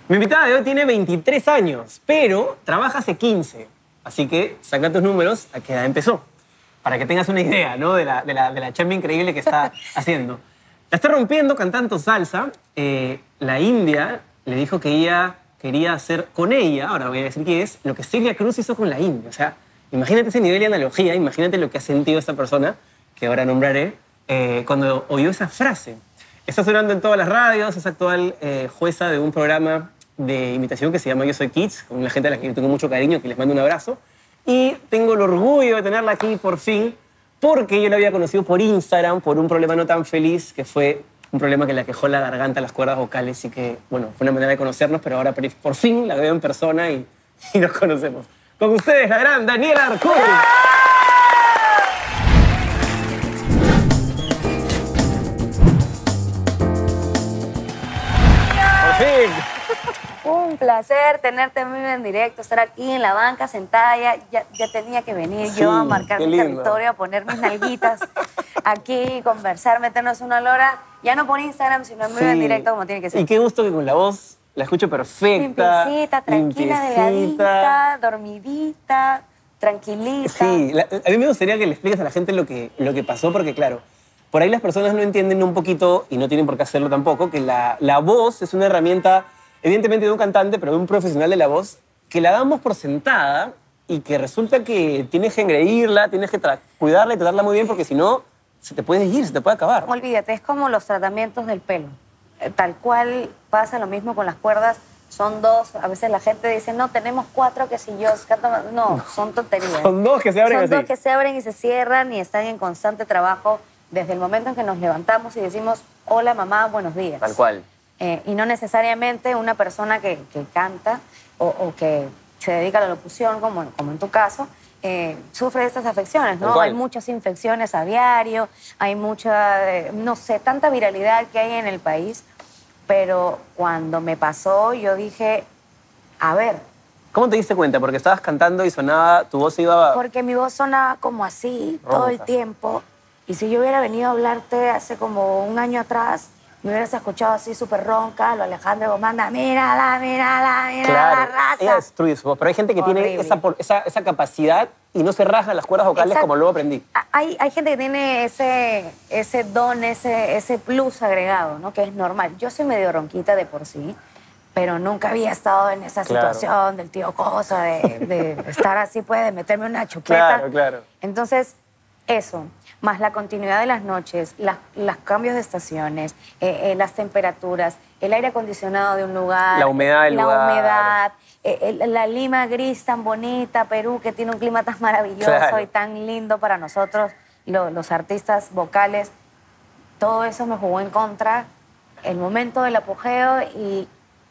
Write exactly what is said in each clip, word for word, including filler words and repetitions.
Mi invitada de hoy tiene veintitrés años, pero trabaja hace quince. Así que saca tus números a qué edad empezó, para que tengas una idea, ¿no? de, la, de, la, de la chamba increíble que está haciendo. La está rompiendo cantando salsa. Eh, la India le dijo que ella quería hacer con ella, ahora voy a decir qué es, lo que Celia Cruz hizo con la India. O sea, imagínate ese nivel de analogía, imagínate lo que ha sentido esta persona, que ahora nombraré, eh, cuando oyó esa frase. Está sonando en todas las radios, es actual eh, jueza de un programa de imitación que se llama Yo Soy Kids, con una gente a la que yo tengo mucho cariño, que les mando un abrazo. Y tengo el orgullo de tenerla aquí por fin, porque yo la había conocido por Instagram, por un problema no tan feliz, que fue un problema que le aquejó la garganta, las cuerdas vocales, y que, bueno, fue una manera de conocernos, pero ahora por fin la veo en persona y, y nos conocemos. Con ustedes, la gran Daniela Arcuri. ¡Por fin! Un placer tenerte en vivo en directo, estar aquí en la banca sentada. Ya, ya, ya tenía que venir Sí, yo a marcar mi lindo. territorio, a poner mis nalguitas aquí, conversar, meternos una lora. Ya no por Instagram, sino en vivo en Sí. directo como tiene que ser. Y qué gusto que con la voz la escucho perfecta. Limpiecita, tranquila, delgadita, dormidita, tranquilita. Sí, la- a mí me gustaría que le expliques a la gente lo que, lo que pasó, porque claro, por ahí las personas no entienden un poquito, y no tienen por qué hacerlo tampoco, que la, la voz es una herramienta, evidentemente de un cantante, pero de un profesional de la voz, que la damos por sentada y que resulta que tienes que engreírla, tienes que tra- cuidarla y tratarla muy bien, porque si no, se te puede ir, se te puede acabar. Olvídate, es como los tratamientos del pelo. Eh, Tal cual pasa lo mismo con las cuerdas. Son dos. A veces la gente dice, no, tenemos cuatro que si yo canto más". No, son tonterías. Son dos que se abren Son así. dos que se abren y se cierran y están en constante trabajo desde el momento en que nos levantamos y decimos, hola mamá, buenos días. Tal cual. Eh, y no necesariamente una persona que, que canta o, o que se dedica a la locución, como, como en tu caso, eh, sufre de estas afecciones, Tal ¿no? cual. Hay muchas infecciones a diario, hay mucha, eh, no sé, tanta viralidad que hay en el país, pero cuando me pasó yo dije, a ver, ¿Cómo te diste cuenta? Porque estabas cantando y sonaba, tu voz iba... porque mi voz sonaba como así todo el Ronca. tiempo, y si yo hubiera venido a hablarte hace como un año atrás, me hubieras escuchado así súper ronca, lo Alejandro Gomanda, mírala, mírala, mírala, Claro, la ella raza. destruye su voz, pero hay gente que tiene Horrible. esa, por- esa, esa capacidad y no se rasgan las cuerdas vocales Exacto. como luego aprendí. A- Hay, hay gente que tiene ese, ese don, ese, ese plus agregado, ¿no? Que es normal. Yo soy medio ronquita de por sí, pero nunca había estado en esa Claro. situación del tío cosa, de, de estar así, pues, de meterme una chupeta. Claro, claro. Entonces, eso, más la continuidad de las noches, las- los cambios de estaciones, eh, eh, las temperaturas, el aire acondicionado de un lugar, La humedad del la lugar. humedad, eh, el- la Lima gris tan bonita, Perú, que tiene un clima tan maravilloso Claro. y tan lindo para nosotros, lo- los artistas vocales. Todo eso me jugó en contra, el momento del apogeo y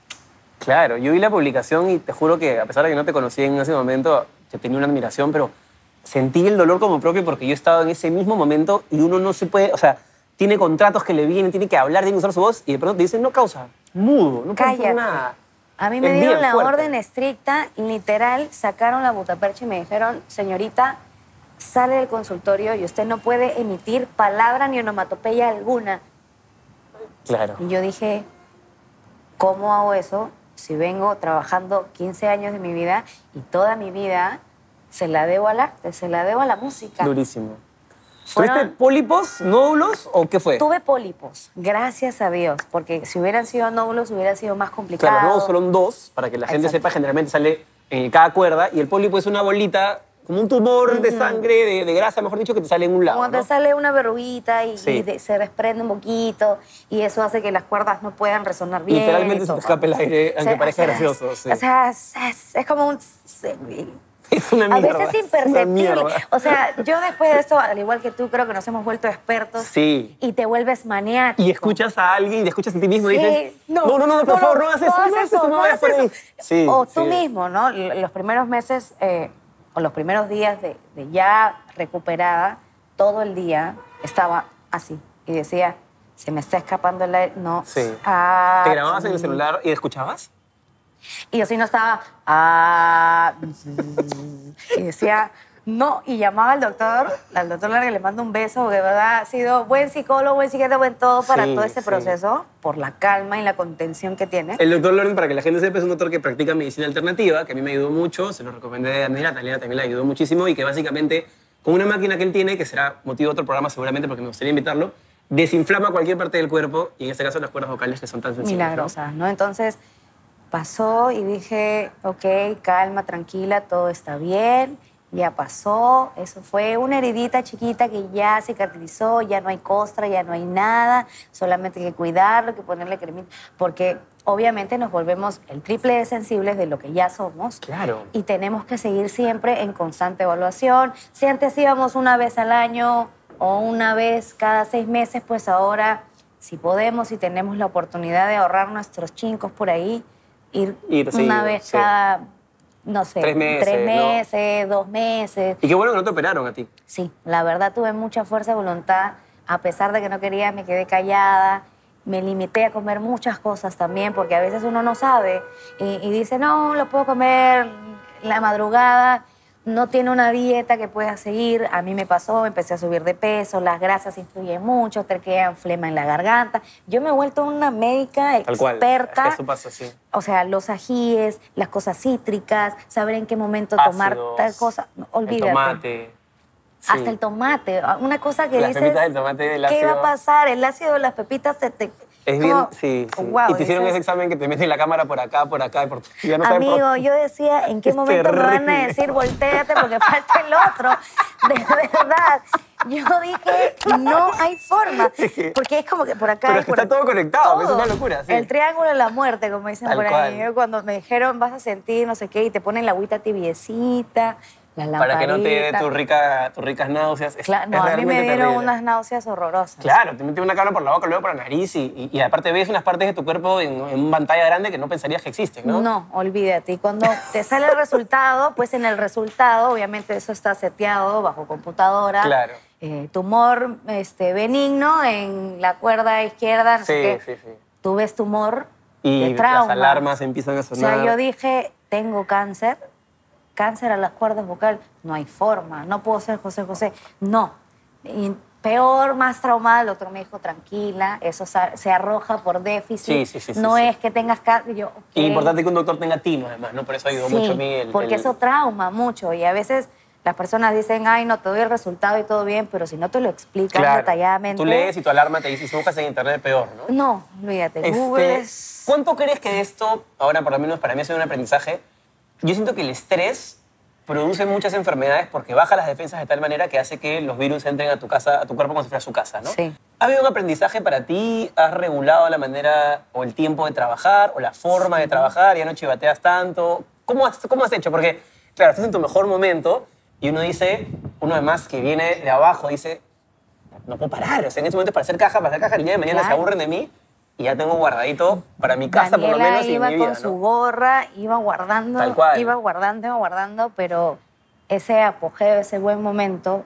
Claro, yo vi la publicación y te juro que a pesar de que no te conocí en ese momento, te tenía una admiración, pero sentí el dolor como propio porque yo he estado en ese mismo momento y uno no se puede, o sea, tiene contratos que le vienen, tiene que hablar, tiene que usar su voz y de pronto te dicen, no causa, mudo, no puedes hacer cállate. nada. A mí me Es dieron bien la fuerte. orden estricta, literal, sacaron la butapercha y me dijeron, señorita, sale del consultorio y usted no puede emitir palabra ni onomatopeya alguna. Claro. Y yo dije, ¿cómo hago eso si vengo trabajando quince años de mi vida y toda mi vida se la debo al arte, se la debo a la música? Durísimo. Fueron- ¿Tuviste pólipos, nódulos o qué fue? Tuve pólipos, gracias a Dios, porque si hubieran sido nódulos hubiera sido más complicado. Claro, los nódulos fueron dos, para que la gente Exacto. sepa, generalmente sale en cada cuerda y el pólipo es una bolita, como un tumor de sangre, de, de grasa, mejor dicho, que te sale en un lado, Cuando ¿no? te sale una verruguita y, Sí. y de- se desprende un poquito y eso hace que las cuerdas no puedan resonar bien. Literalmente y se te todo. escape el aire, aunque O sea, parezca o sea, gracioso. Sí. O sea, es, es- es como un... Es una A mierda. veces es una imperceptible. mierda. O sea, yo después de esto, al igual que tú, creo que nos hemos vuelto expertos. Sí. Y te vuelves maniático. Y escuchas a alguien, y te escuchas a ti mismo y Sí, dices, no, no, no, no, por favor, no hagas eso, no hagas eso, no vayas por ahí. Sí, o tú sí. mismo, ¿no? L- Los primeros meses eh, o los primeros días de, de ya recuperada, todo el día estaba así. Y decía, se me está escapando el aire. No. Sí. Ah, ¿Te grababas en el mm. celular y escuchabas? Y yo sí no estaba... Ah, y decía, No, y llamaba al doctor, al doctor Larga le mando un beso, porque de verdad ha sido buen psicólogo, buen psiquiatra, buen todo para Sí, todo este sí. proceso, por la calma y la contención que tiene. El doctor Loren, para que la gente sepa, es un doctor que practica medicina alternativa, que a mí me ayudó mucho, se lo recomendé a Daniela, Daniela también le ayudó muchísimo y que básicamente con una máquina que él tiene, que será motivo de otro programa seguramente porque me gustaría invitarlo, desinflama cualquier parte del cuerpo y en este caso las cuerdas vocales que son tan sensibles. Milagrosas, ¿no? Entonces pasó y dije, ok, calma, tranquila, todo está bien, ya pasó, eso fue una heridita chiquita que ya cicatrizó, ya no hay costra, ya no hay nada, solamente hay que cuidarlo, hay que ponerle cremita, porque obviamente nos volvemos el triple de sensibles de lo que ya somos. Claro. Y tenemos que seguir siempre en constante evaluación. Si antes íbamos una vez al año o una vez cada seis meses, pues ahora, si podemos y tenemos la oportunidad de ahorrar nuestros chincos por ahí, ir Ir una seguido, vez sí. cada, no sé, Tres meses, tres ¿no? meses, dos meses. Y qué bueno que no te operaron a ti. Sí, la verdad tuve mucha fuerza de voluntad. A pesar de que no quería, me quedé callada. Me limité a comer muchas cosas también, porque a veces uno no sabe y, y dice, no, lo puedo comer la madrugada. No tiene una dieta que pueda seguir. A mí me pasó, empecé a subir de peso, las grasas influyen mucho, te quedan flema en la garganta. Yo me he vuelto una médica Tal cual. experta. Es que eso pasa, sí. O sea, los ajíes, las cosas cítricas, saber en qué momento tomar Ácidos, tal cosa. No, olvídate. El tomate. Sí. Hasta el tomate. Una cosa que Las dices, pepitas del tomate, el ¿qué va ácido. a pasar? El ácido de las pepitas te... te Es como- bien, sí, sí. Guau, y te hicieron dices, ese examen que te meten la cámara por acá, por acá, y por y ya no saben por- Amigo, yo decía, ¿en qué Es momento me van a terrible. decir voltéate porque falta el otro? De verdad. Yo dije, no hay forma. Porque es como que por acá... Pero y es que por está todo conectado, es una locura, sí. El triángulo de la muerte, como dicen Tal por ahí. cual. Yo cuando me dijeron, vas a sentir no sé qué, y te ponen la agüita tibiecita, la lamparita. Para que no te dé tus rica, tus ricas náuseas. Es, Claro, no, es a mí me realmente dieron terrible. unas náuseas horrorosas. Claro, te meten una cámara por la boca, luego por la nariz y, y, y aparte ves unas partes de tu cuerpo en, en una pantalla grande que no pensarías que existen, ¿no? No, olvídate. Y cuando te sale el resultado, pues en el resultado, obviamente eso está seteado bajo computadora. Claro. Eh, tumor este, benigno en la cuerda izquierda, no Sí, sé qué. sí, sí. Tú ves tumor Y de trauma. las alarmas empiezan a O sonar. sea, yo dije, tengo cáncer, cáncer a las cuerdas vocales. No hay forma, no puedo ser José José. No. Y peor, más traumada, el doctor me dijo, tranquila, eso sa- se arroja por déficit. Sí, sí, sí, sí, no sí. es que tengas cáncer. Yo, Y ok. importante que un doctor tenga tino, además, ¿no? Por eso ayudó Sí, mucho a mí el... porque el- eso trauma mucho y a veces las personas dicen, ay, no, te doy el resultado y todo bien, pero si no te lo explican Claro. detalladamente... Tú lees y tu alarma te dice, si buscas en internet, peor, ¿no? No, olvídate, Este, Google es... ¿Cuánto crees que esto, ahora por lo menos para mí ha sido un aprendizaje? Yo siento que el estrés produce muchas enfermedades porque baja las defensas de tal manera que hace que los virus entren a tu casa, a tu cuerpo como si fuera su casa, ¿no? Sí. ¿Ha habido un aprendizaje para ti? ¿Has regulado la manera o el tiempo de trabajar o la forma de trabajar? ¿Ya no chivateas tanto? ¿Cómo has, cómo has hecho? Porque, claro, estás en tu mejor momento y uno dice, uno además que viene de abajo, dice, no puedo parar. O sea, en este momento es para hacer caja, para hacer caja, el día de mañana Claro. se aburren de mí y ya tengo guardadito para mi casa, por lo Daniela menos, y iba mi vida, con ¿no? su gorra, iba guardando, Tal cual. iba guardando, iba guardando, pero ese apogeo, ese buen momento,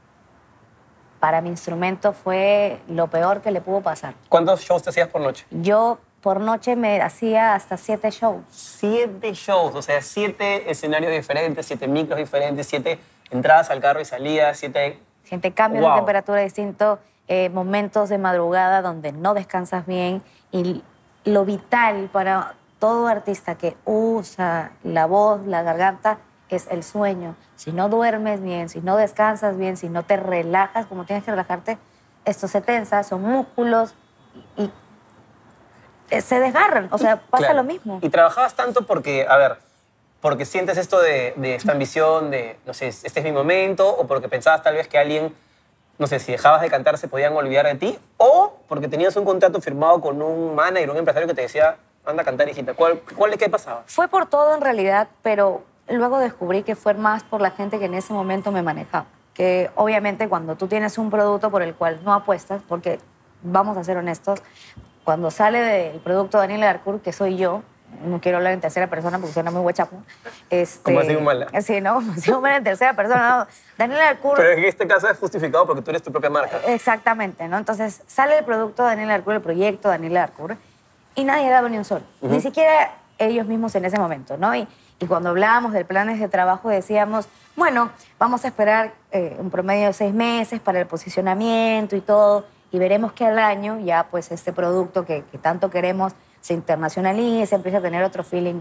para mi instrumento fue lo peor que le pudo pasar. ¿Cuántos shows te hacías por noche? Yo por noche me hacía hasta siete shows. Siete shows, o sea, siete escenarios diferentes, siete micros diferentes, siete entradas al carro y salidas, siete... Gente, cambios Wow. de temperatura distintos, eh, momentos de madrugada donde no descansas bien. Y lo vital para todo artista que usa la voz, la garganta, es el sueño. Si no duermes bien, si no descansas bien, si no te relajas como tienes que relajarte, esto se tensa, son músculos y eh, se desgarran. O sea, pasa Claro. lo mismo. Y trabajabas tanto porque, a ver, porque sientes esto de, de esta ambición de, no sé, este es mi momento, o porque pensabas tal vez que alguien, no sé, si dejabas de cantar se podían olvidar de ti, o porque tenías un contrato firmado con un manager, un empresario que te decía, anda a cantar, hijita. ¿Cuál, cuál, ¿Qué pasaba? Fue por todo en realidad, pero luego descubrí que fue más por la gente que en ese momento me manejaba. Que obviamente cuando tú tienes un producto por el cual no apuestas, porque vamos a ser honestos, cuando sale del producto Daniela Darcourt, que soy yo, no quiero hablar en tercera persona porque suena muy guachapo. Este, Como así un mala. Sí, ¿no? Como así un mala en tercera persona. No. Daniela Darcourt... Pero en este caso es justificado porque tú eres tu propia marca. Exactamente, ¿no? Entonces sale el producto Daniela Darcourt, el proyecto Daniela Darcourt, y nadie daba ni un sol. Ujú. Ni siquiera ellos mismos en ese momento, ¿no? Y, y cuando hablábamos de planes de trabajo decíamos, bueno, vamos a esperar eh, un promedio de seis meses para el posicionamiento y todo, y veremos que al año ya pues este producto que, que tanto queremos se internacionalice, empieza a tener otro feeling.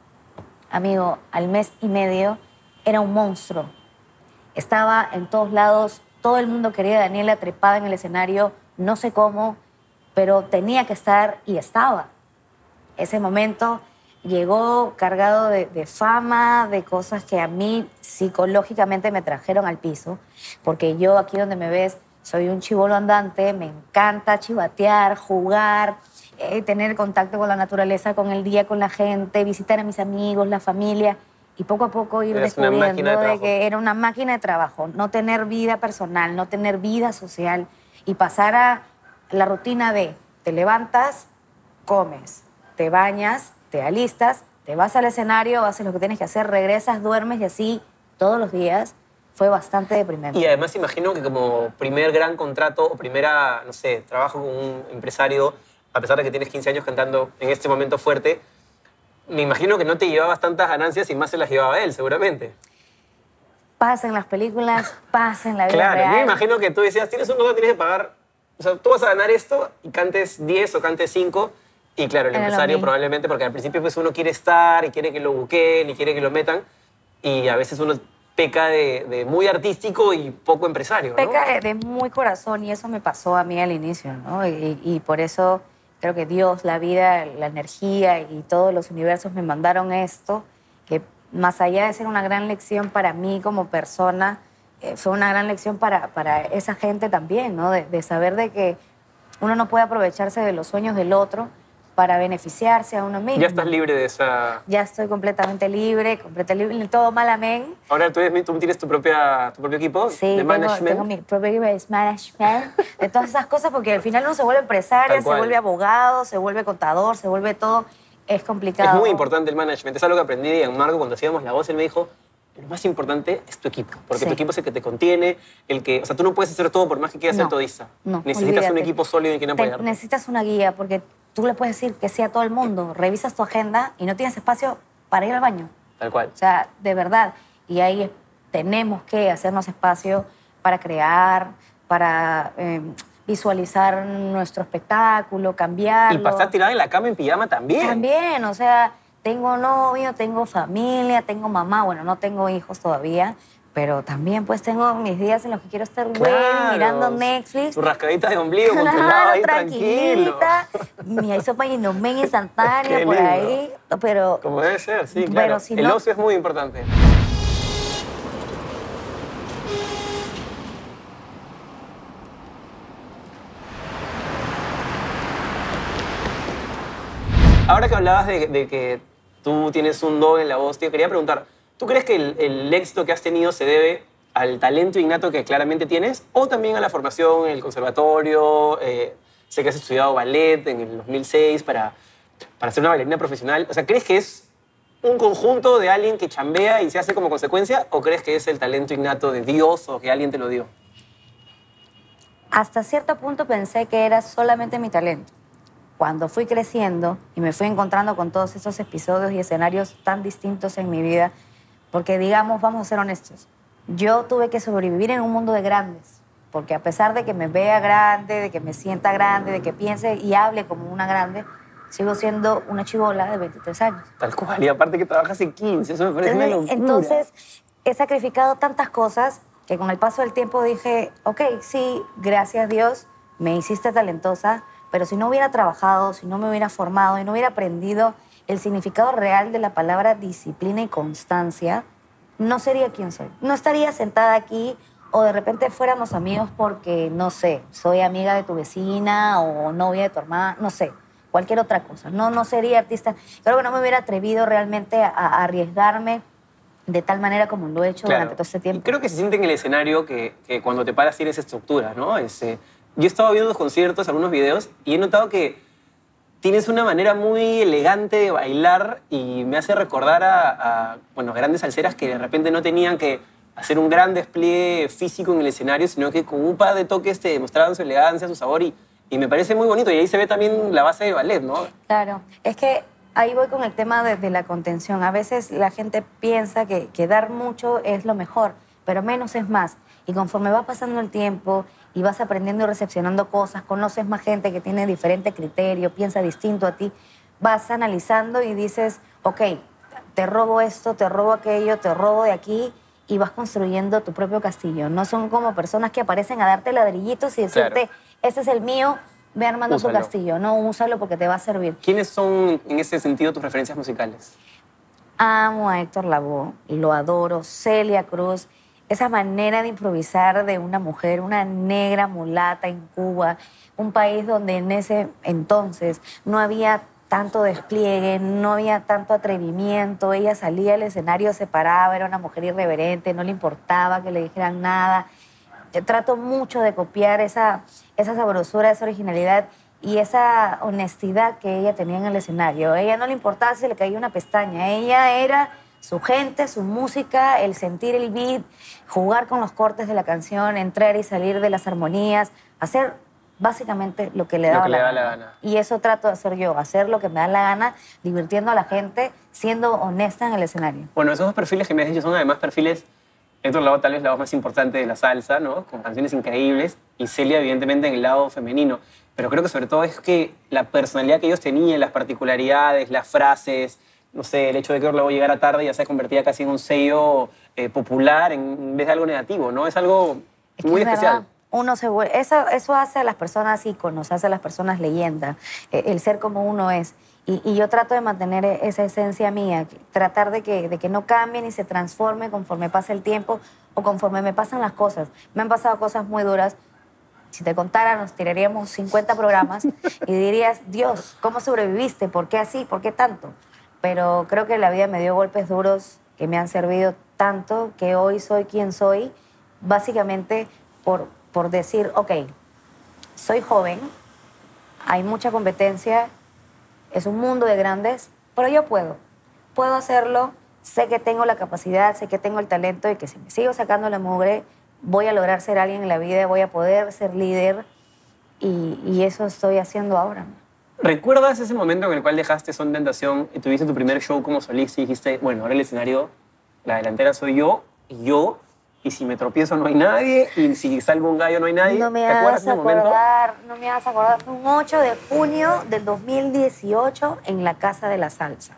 Amigo, al mes y medio era un monstruo. Estaba en todos lados, todo el mundo quería a Daniela trepada en el escenario, no sé cómo, pero tenía que estar y estaba. Ese momento llegó cargado de, de fama, de cosas que a mí psicológicamente me trajeron al piso, porque yo aquí donde me ves soy un chibolo andante, me encanta chivatear, jugar, eh, tener contacto con la naturaleza, con el día, con la gente, visitar a mis amigos, la familia, y poco a poco ir Eres una máquina descubriendo de de que era una máquina de trabajo, no tener vida personal, no tener vida social, y pasar a la rutina de te levantas, comes, te bañas, te alistas, te vas al escenario, haces lo que tienes que hacer, regresas, duermes y así todos los días. Fue bastante deprimente. Y además imagino que como primer gran contrato o primera, no sé, trabajo con un empresario, a pesar de que tienes quince años cantando en este momento fuerte, me imagino que no te llevabas tantas ganancias y más se las llevaba él, seguramente. Pasa en las películas, pasa en la vida Claro, real. yo me imagino que tú decías, tienes un contrato, tienes que pagar, o sea, tú vas a ganar esto y cantes diez o cantes cinco, y claro, el Era lo empresario mismo. probablemente, porque al principio pues uno quiere estar y quiere que lo buqueen y quiere que lo metan, y a veces uno peca de, de muy artístico y poco empresario, ¿no? Peca de, de muy corazón y eso me pasó a mí al inicio, ¿no? Y, y por eso creo que Dios, la vida, la energía y todos los universos me mandaron esto, que más allá de ser una gran lección para mí como persona, eh, fue una gran lección para, para esa gente también, ¿no? De, de saber de que uno no puede aprovecharse de los sueños del otro para beneficiarse a uno mismo. Ya estás libre de esa... Ya estoy completamente libre, completamente libre, todo mal, amén. Ahora tú, eres- tú tienes tu, propia, tu propio equipo Sí, de tengo, management. tengo mi propio equipo de management, de todas esas cosas, porque al final uno se vuelve empresaria, Tal se cual. vuelve abogado, se vuelve contador, se vuelve todo. Es complicado. Es muy importante el management. Es algo que aprendí de Marco cuando hacíamos La Voz. Él me dijo, lo más importante es tu equipo. Porque Sí. tu equipo es el que te contiene, el que... O sea, tú no puedes hacer todo por más que quieras ser No, todista. no, Necesitas un olvídate. equipo sólido en quien Te- apoyarte. necesitas una guía, porque tú le puedes decir que sí a todo el mundo. Revisas tu agenda y no tienes espacio para ir al baño. Tal cual. O sea, de verdad. Y ahí tenemos que hacernos espacio para crear, para eh, visualizar nuestro espectáculo, cambiarlo. Y pasar tirada en la cama en pijama también. También, o sea, tengo novio, tengo familia, tengo mamá. Bueno, no tengo hijos todavía, pero también pues tengo mis días en los que quiero estar güey, Claro. mirando Netflix. Tu rascadita de ombligo con tu Claro, lado ahí tranquilo. tranquilita. Mi sopa y men instantánea Qué por lindo. ahí. Pero Como debe ser, sí, Pero claro. si el no- ocio es muy importante. Ahora que hablabas de, de que tú tienes un don en la voz, te quería preguntar, ¿tú crees que el, el éxito que has tenido se debe al talento innato que claramente tienes o también a la formación en el conservatorio? Eh, sé que has estudiado ballet en el dos mil seis para, para ser una bailarina profesional. O sea, ¿crees que es un conjunto de alguien que chambea y se hace como consecuencia o crees que es el talento innato de Dios o que alguien te lo dio? hasta cierto punto pensé que era solamente mi talento. Cuando fui creciendo y me fui encontrando con todos esos episodios y escenarios tan distintos en mi vida, porque digamos, vamos a ser honestos, yo tuve que sobrevivir en un mundo de grandes, porque a pesar de que me vea grande, de que me sienta grande, de que piense y hable como una grande, sigo siendo una chibola de veintitrés años. Tal cual, y aparte que trabajas en quince, eso me parece una locura. Entonces, he sacrificado tantas cosas que con el paso del tiempo dije, ok, sí, gracias Dios, me hiciste talentosa, pero si no hubiera trabajado, si no me hubiera formado y no hubiera aprendido el significado real de la palabra disciplina y constancia, no sería quien soy. No estaría sentada aquí o de repente fuéramos amigos porque, no sé, soy amiga de tu vecina o novia de tu hermana, no sé, cualquier otra cosa. No, no sería artista. Creo que no me hubiera atrevido realmente a, a arriesgarme de tal manera como lo he hecho Claro. durante todo este tiempo. Y creo que se siente en el escenario que, que cuando te paras tienes estructura, ¿no? Este, yo he estado viendo los conciertos, algunos videos, y he notado que tienes una manera muy elegante de bailar y me hace recordar a, a bueno, grandes salseras que de repente no tenían que hacer un gran despliegue físico en el escenario, sino que con un par de toques te demostraban su elegancia, su sabor, y, y me parece muy bonito. Y ahí se ve también la base del ballet, ¿no? Claro, es que ahí voy con el tema de, de la contención. A veces la gente piensa que, que dar mucho es lo mejor, pero menos es más. Y conforme va pasando el tiempo y vas aprendiendo y recepcionando cosas, conoces más gente que tiene diferente criterio, piensa distinto a ti, vas analizando y dices, ok, te robo esto, te robo aquello, te robo de aquí, y vas construyendo tu propio castillo. No son como personas que aparecen a darte ladrillitos y decirte, Claro. este es el mío, ve armando Úsalo. tu castillo. No, úsalo porque te va a servir. ¿Quiénes son, en ese sentido, tus referencias musicales? Amo a Héctor Lavoe, lo adoro. Celia Cruz, esa manera de improvisar de una mujer, una negra mulata en Cuba, un país donde en ese entonces no había tanto despliegue, no había tanto atrevimiento. Ella salía al escenario, se paraba, era una mujer irreverente, no le importaba que le dijeran nada. Yo trato mucho de copiar esa, esa sabrosura, esa originalidad y esa honestidad que ella tenía en el escenario. A ella no le importaba si le caía una pestaña. Ella era su gente, su música, el sentir el beat, jugar con los cortes de la canción, entrar y salir de las armonías, hacer básicamente lo que le Lo daba que le la, da gana. la gana. Y eso trato de hacer yo, hacer lo que me da la gana, divirtiendo a la gente, siendo honesta en el escenario. Bueno, esos dos perfiles que me has dicho son además perfiles, Héctor Lavoe tal vez la voz más importante de la salsa, ¿no? Con canciones increíbles, y Celia evidentemente en el lado femenino. Pero creo que sobre todo es que la personalidad que ellos tenían, las particularidades, las frases, no sé, el hecho de que Héctor Lavoe llegara tarde ya se convertía casi en un sello eh, popular en vez de algo negativo, ¿no? Es algo Es que muy es especial. verdad, uno se vuelve, eso, eso hace a las personas íconos, hace a las personas leyenda, eh, el ser como uno es. Y, y yo trato de mantener esa esencia mía, tratar de que, de que no cambie ni se transforme conforme pasa el tiempo o conforme me pasan las cosas. Me han pasado cosas muy duras. Si te contara, nos tiraríamos cincuenta programas y dirías, Dios, ¿cómo sobreviviste? ¿Por qué así? ¿Por qué tanto? Pero creo que la vida me dio golpes duros que me han servido tanto que hoy soy quien soy, básicamente por, por decir, ok, soy joven, hay mucha competencia, es un mundo de grandes, pero yo puedo. Puedo hacerlo, sé que tengo la capacidad, sé que tengo el talento y que si me sigo sacando la mugre, voy a lograr ser alguien en la vida, voy a poder ser líder y, y eso estoy haciendo ahora. ¿Recuerdas ese momento en el cual dejaste Son Tentación y tuviste tu primer show como solista y dijiste, bueno, ahora el escenario, la delantera soy yo, y yo, y si me tropiezo no hay nadie, y si salgo un gallo no hay nadie? No me ¿Te acuerdas hagas de ese momento? acordar, no me hagas acordar. Fue un ocho de junio del dos mil dieciocho en la Casa de la Salsa.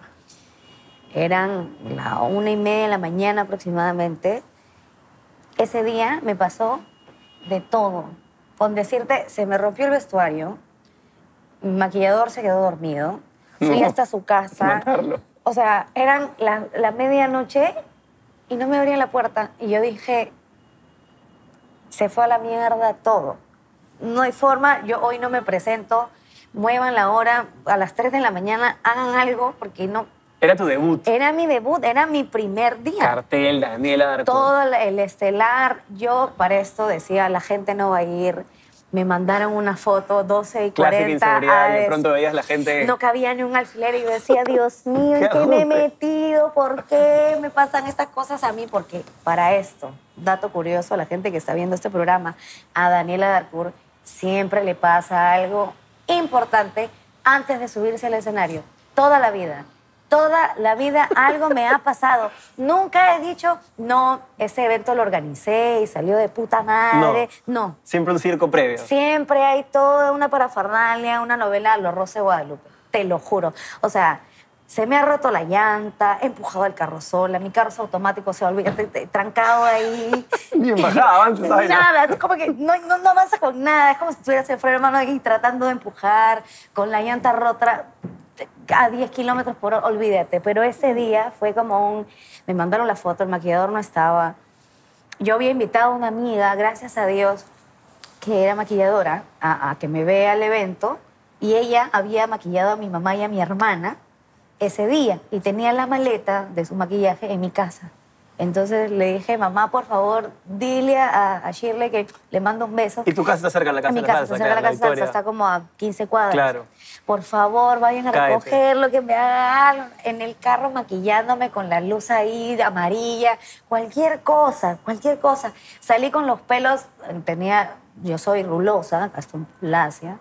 Eran la una y media de la mañana aproximadamente. Ese día me pasó de todo. Con decirte, se me rompió el vestuario, mi maquillador se quedó dormido, fui No, hasta su casa. matarlo. O sea, eran la, la medianoche y no me abrían la puerta. Y yo dije, se fue a la mierda todo. No hay forma, yo hoy no me presento, muevan la hora, a las tres de la mañana hagan algo porque no... Era tu debut. Era mi debut, era mi primer día. Cartel, Daniela Darko. Todo el- el estelar, yo para esto decía, la gente no va a ir. Me mandaron una foto, doce y Clásica cuarenta. inseguridad, y de Aves. pronto veías la gente... No cabía ni un alfiler y yo decía, Dios mío, Qué ¿en qué me he ajuste. metido? ¿Por qué me pasan estas cosas a mí? Porque para esto, dato curioso, la gente que está viendo este programa, a Daniela Darcourt siempre le pasa algo importante antes de subirse al escenario. Toda la vida. Toda la vida algo me ha pasado. Nunca he dicho, no, ese evento lo organicé y salió de puta madre. No. Siempre un circo previo. Siempre hay toda una parafernalia, una novela Los Rosa de Guadalupe. Te lo juro. O sea, se me ha roto la llanta, he empujado el carro sola, mi carro es automático, se olvida, te- te- trancado ahí. Ni en bajada avanza esa vaina. Nada, es como que no, no, no avanza con nada. Es como si estuvieras en freno de mano ahí tratando de empujar con la llanta rota a diez kilómetros por hora, olvídate. Pero ese día fue como un... Me mandaron la foto, el maquillador no estaba. Yo había invitado a una amiga, gracias a Dios, que era maquilladora, a, a que me vea al evento, y ella había maquillado a mi mamá y a mi hermana ese día, y tenía la maleta de su maquillaje en mi casa. Entonces le dije, mamá, por favor, dile a, a Shirley que le mando un beso. Y tu casa está cerca de la A casa mi de la casa, salsa, está cerca de acá, la casa de la Victoria. salsa, está como a quince cuadras. Claro. Por favor, vayan a Cáete. recogerlo, que me hagan en el carro maquillándome con la luz ahí amarilla, cualquier cosa, cualquier cosa. Salí con los pelos, tenía, yo soy rulosa, hasta un lacia,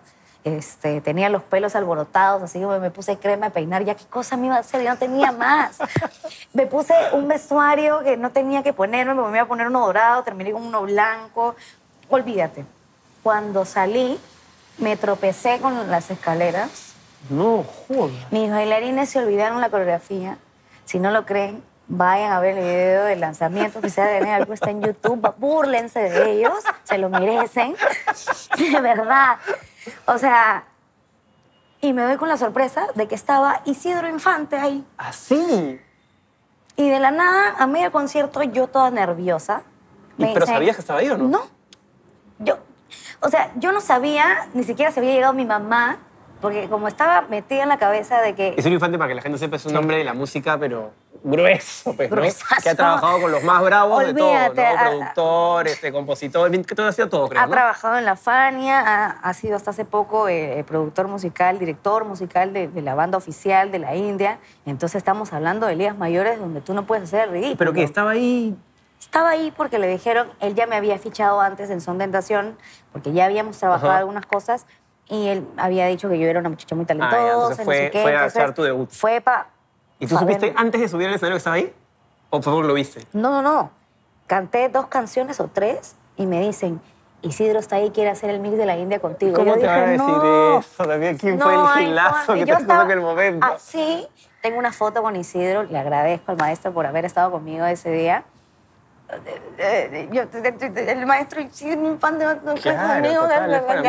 Este, tenía los pelos alborotados, así que me puse crema de peinar. Ya qué cosa me iba a hacer, yo no tenía más. Me puse un vestuario que no tenía que ponerme, me iba a poner uno dorado, terminé con uno blanco. Olvídate. Cuando salí, me tropecé con las escaleras. No, joder. Mis bailarines se olvidaron la coreografía. Si no lo creen, vayan a ver el video del lanzamiento oficial de Daniela, algo está en YouTube. Búrlense de ellos, se lo merecen. De verdad. O sea, y me doy con la sorpresa de que estaba Isidro Infante ahí. ¿Así? Y de la nada, a medio concierto, yo toda nerviosa. ¿Y, ¿Pero dicen, sabías que estaba ahí o no? No. Yo, o sea, yo no sabía, ni siquiera se había llegado mi mamá, porque como estaba metida en la cabeza de que... Isidro Infante, para que la gente sepa, es un nombre de la música, pero grueso, pues, ¿no? Gruesazo. Que ha trabajado con los más bravos Olvídate, de todo, ¿no? a- Productor, este, compositor, que todo ha sido todo, creo, Ha ¿no? trabajado en la Fania, ha, ha sido hasta hace poco eh, productor musical, director musical de, de la banda oficial de la India. Entonces estamos hablando de ligas mayores donde tú no puedes hacer el ridículo. ¿Pero que estaba ahí? Estaba ahí porque le dijeron, él ya me había fichado antes en Son Tentación, porque ya habíamos trabajado Ajá. algunas cosas, y él había dicho que yo era una muchacha muy talentosa, Ah, ya, entonces no fue- sé qué. fue a entonces hacer tu debut. Fue para... ¿Y tú supiste antes de subir al escenario que estaba ahí? ¿O fue porque lo viste? No, no, no. Canté dos canciones o tres y me dicen, Isidro está ahí, quiere hacer el mix de la India contigo. ¿Cómo Yo te dije, van a decir no. eso? También, ¿quién No, fue el ay, gilazo Juan, que yo te puso estaba en el momento? así. Tengo una foto con Isidro, le agradezco al maestro por haber estado conmigo ese día. Eh, eh, yo- el maestro Isidro, mi fan de no, Claro, conmigo, total, es para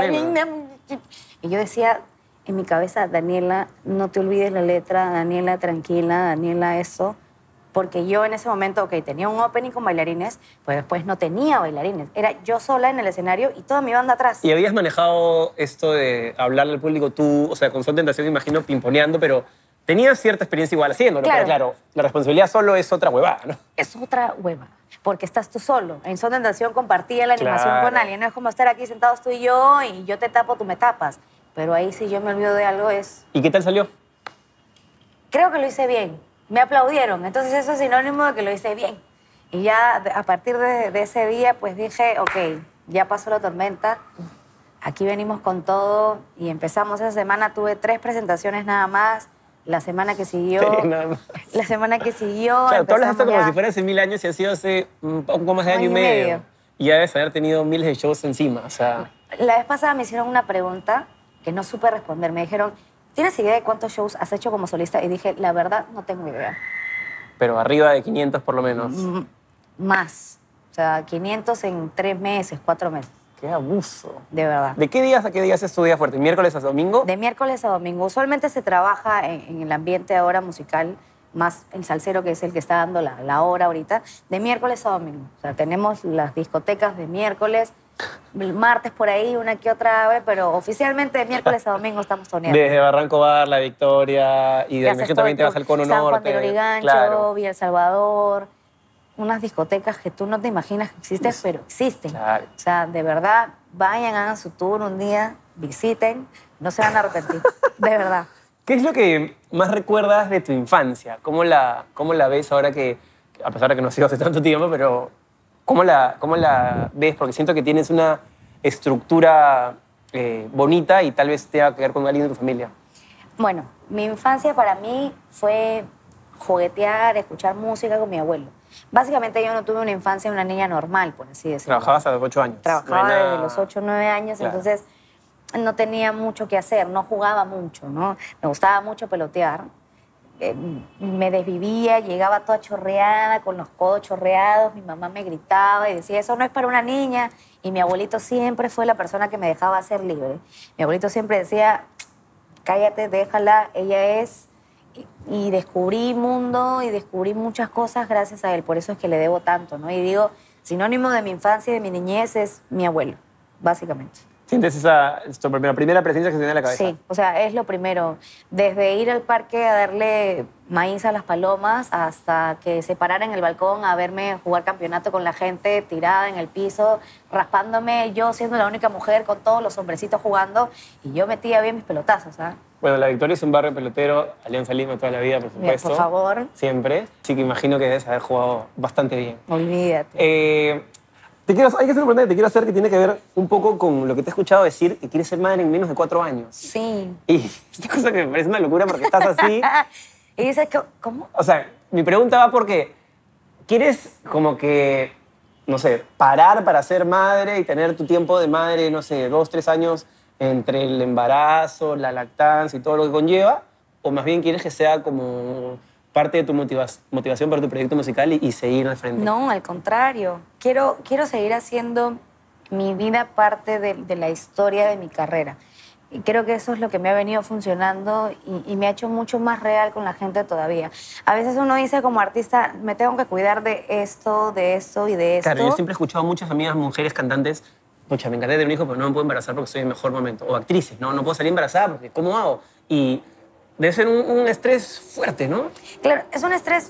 y yo decía en mi cabeza, Daniela, no te olvides la letra, Daniela, tranquila, Daniela, eso. Porque yo en ese momento, ok, tenía un opening con bailarines, pero después no tenía bailarines. Era yo sola en el escenario y toda mi banda atrás. ¿Y habías manejado esto de hablarle al público tú, o sea, con Son Tentación, imagino, pimponeando, pero tenías cierta experiencia igual haciéndolo? Claro. Pero claro, la responsabilidad solo es otra huevada, ¿no? Es otra hueva, porque estás tú solo. En Son Tentación compartía la animación Claro. con alguien. No es como estar aquí sentados tú y yo y yo te tapo, tú me tapas. Pero ahí si yo me olvido de algo es... ¿Y qué tal salió? Creo que lo hice bien. Me aplaudieron. Entonces eso es sinónimo de que lo hice bien. Y ya de- a partir de, de ese día pues dije, ok, ya pasó la tormenta. Aquí venimos con todo y empezamos esa semana. Tuve tres presentaciones nada más. La semana que siguió... Sí, nada más. La semana que siguió... Claro, tú hablas esto empezamos como ya- si fuera hace mil años y ha sido hace un poco más de año, Año y y medio. medio. Y ya debes haber tenido miles de shows encima, o sea... La vez pasada me hicieron una pregunta que no supe responder. Me dijeron, ¿tienes idea de cuántos shows has hecho como solista? Y dije, la verdad, no tengo idea. Pero arriba de quinientos por lo menos. M- más. O sea, quinientos en tres meses, cuatro meses. ¡Qué abuso! De verdad. ¿De qué días a qué días es tu día fuerte? ¿Miércoles a domingo? De miércoles a domingo. Usualmente se trabaja en, en el ambiente ahora musical, más el salsero, que es el que está dando la, la hora ahorita, de miércoles a domingo. O sea, tenemos las discotecas de miércoles, el martes por ahí, una que otra vez, pero oficialmente de miércoles a domingo estamos toneando. Desde Barranco Bar, La Victoria, y Que de haces México todo también el te vas tour. al Cono San Norte. Juan del Origancho, Claro, Villa El Salvador, unas discotecas que tú no te imaginas que existen, pero existen. Claro. O sea, de verdad, vayan, hagan su tour un día, visiten, no se van a arrepentir, de verdad. ¿Qué es lo que más recuerdas de tu infancia? ¿Cómo la, cómo la ves ahora que, a pesar de que no ha sido hace tanto tiempo, pero cómo la, cómo la ves? Porque siento que tienes una estructura eh, bonita y tal vez tenga que ver con alguien de tu familia. Bueno, mi infancia para mí fue juguetear, escuchar música con mi abuelo. Básicamente yo no tuve una infancia de una niña normal, por así decirlo. Trabajabas a los ocho años. Trabajaba No hay nada- desde los ocho o nueve años, Claro. entonces no tenía mucho que hacer, no jugaba mucho, ¿no? Me gustaba mucho pelotear. Eh, me desvivía, llegaba toda chorreada, con los codos chorreados, mi mamá me gritaba y decía, eso no es para una niña. Y mi abuelito siempre fue la persona que me dejaba ser libre. Mi abuelito siempre decía, cállate, déjala, ella es... Y, y descubrí mundo y descubrí muchas cosas gracias a él, por eso es que le debo tanto, ¿no? Y digo, sinónimo de mi infancia y de mi niñez es mi abuelo, básicamente. ¿Sientes esa es tu primera, primera presencia que se tiene en la cabeza? Sí, o sea, es lo primero. Desde ir al parque a darle maíz a las palomas hasta que se parara en el balcón a verme jugar campeonato con la gente tirada en el piso, raspándome, yo siendo la única mujer con todos los hombrecitos jugando y yo metía bien mis pelotazos, ¿ah? Bueno, La Victoria es un barrio pelotero, Alianza Lima toda la vida, por Mira, supuesto. por favor, Siempre. Así que imagino que debes haber jugado bastante bien. olvídate. Eh, Te quiero, hay que hacer una pregunta que te quiero hacer que tiene que ver un poco con lo que te he escuchado decir, que quieres ser madre en menos de cuatro años. Sí. Y esta cosa que me parece una locura porque estás así. Y dices, que, ¿cómo? O sea, mi pregunta va porque quieres como que, no sé, parar para ser madre y tener tu tiempo de madre, no sé, dos, tres años entre el embarazo, la lactancia y todo lo que conlleva, o más bien quieres que sea como parte de tu motiva motivación para tu proyecto musical y, y seguir al frente. No, al contrario. Quiero, quiero seguir haciendo mi vida parte de, de la historia de mi carrera. Y creo que eso es lo que me ha venido funcionando y, y me ha hecho mucho más real con la gente todavía. A veces uno dice como artista, me tengo que cuidar de esto, de esto y de esto. Claro, yo siempre he escuchado a muchas amigas, mujeres cantantes, pucha, me encantaría tener un hijo, pero no me puedo embarazar porque estoy en el mejor momento. O actrices, no, no puedo salir embarazada porque ¿cómo hago? Y debe ser un, un estrés fuerte, ¿no? Claro, es un estrés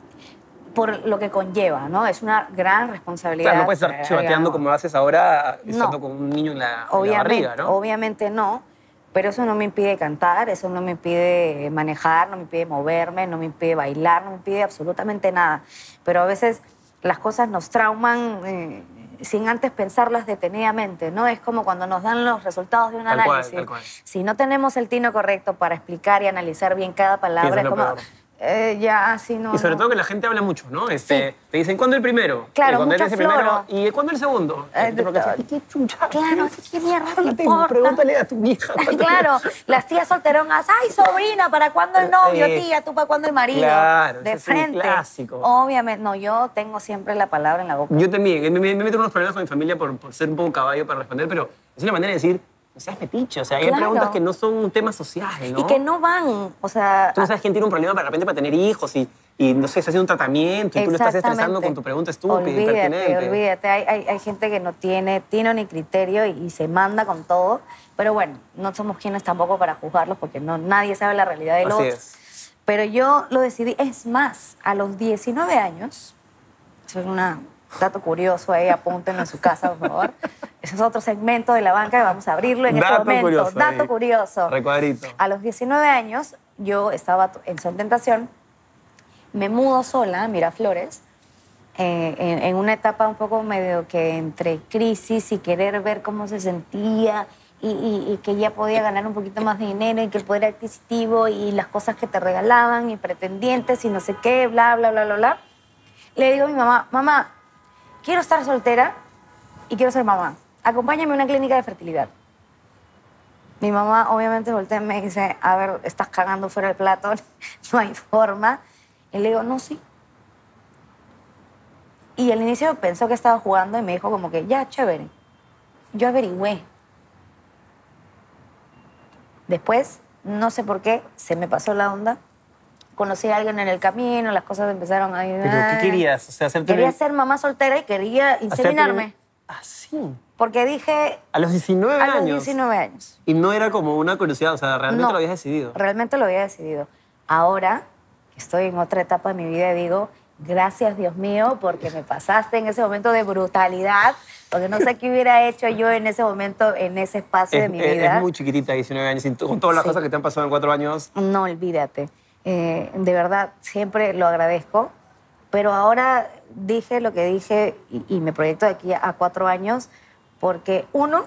por lo que conlleva, ¿no? Es una gran responsabilidad. Claro, no puedes estar chivateando digamos. como haces ahora, estando No. con un niño en la, en la Obviamente, barriga, ¿no? obviamente no, pero eso no me impide cantar, eso no me impide manejar, no me impide moverme, no me impide bailar, no me impide absolutamente nada. Pero a veces las cosas nos trauman eh, sin antes pensarlas detenidamente, ¿no? Es como cuando nos dan los resultados de un Tal cual, análisis. tal cual. Si no tenemos el tino correcto para explicar y analizar bien cada palabra, Piensas es lo como, peor. eh, ya, así no. Y sobre no. todo que la gente habla mucho, ¿no? Este, Sí. Te dicen, ¿cuándo el primero? Claro, y cuando mucho eres el primero, floro. ¿y cuándo el segundo? Eh, Y tú te quedas, ¿qué chucha? Claro, ¿qué mierda te Háblate, importa? pregúntale a tu hija. Claro, las tías solteronas, ay, sobrina, ¿para cuándo el novio, Eh, tía? ¿Tú para cuándo el marido? claro, de ese es un frente. clásico. Obviamente, no, yo tengo siempre la palabra en la boca. Yo también, me, me, me meto en unos problemas con mi familia por, por ser un poco caballo para responder, pero es una manera de decir, no seas metiche. O sea, hay Claro. preguntas que no son un tema social, ¿no? Y que no van, o sea... Tú no sabes quién tiene un problema de repente para tener hijos y, y no sé, está haciendo un tratamiento y tú lo estás estresando Exactamente. con tu pregunta estúpida, Olvídate, impertinente. olvídate. Hay, hay, hay gente que no tiene tino ni criterio y, y se manda con todo. Pero bueno, no somos quienes tampoco para juzgarlos porque no, nadie sabe la realidad del Así otro. es. Pero yo lo decidí. Es más, a los diecinueve años, eso es un dato curioso ahí, apúntenlo en su casa, por favor. Ese es otro segmento de la banca que vamos a abrirlo en este Dato momento. curioso Dato ahí. curioso. Recuadrito. A los diecinueve años, yo estaba en Son Tentación, me mudo sola a Miraflores, eh, en, en una etapa un poco medio que entre crisis y querer ver cómo se sentía y, y- y que ya podía ganar un poquito más de dinero y que el poder adquisitivo y las cosas que te regalaban y pretendientes y no sé qué, bla, bla, bla, bla, bla. Le digo a mi mamá, mamá, quiero estar soltera y quiero ser mamá. Acompáñame a una clínica de fertilidad. Mi mamá obviamente voltea y me dice, a ver, estás cagando fuera del plato, no hay forma. Y le digo, no, sí. Y al inicio pensó que estaba jugando y me dijo como que, ya, chévere. Yo averigüé. Después, no sé por qué, se me pasó la onda. Conocí a alguien en el camino, las cosas empezaron a ir... ¿Pero qué querías? O sea, hacerte Quería una- ser mamá soltera y quería hacerte inseminarme. una- Ah, sí. Porque dije, A los diecinueve a los años. diecinueve años. Y no era como una curiosidad, o sea, realmente No, lo habías decidido. Realmente lo había decidido. Ahora que estoy en otra etapa de mi vida, digo, gracias Dios mío, porque me pasaste en ese momento de brutalidad, porque no sé qué hubiera hecho yo en ese momento, en ese espacio Es, de mi es- vida. es muy chiquitita, diecinueve años, y tú- con todas las Sí. cosas que te han pasado en cuatro años. No, olvídate. Eh, de verdad, siempre lo agradezco. Pero ahora dije lo que dije y, y me proyecto de aquí a cuatro años porque, uno,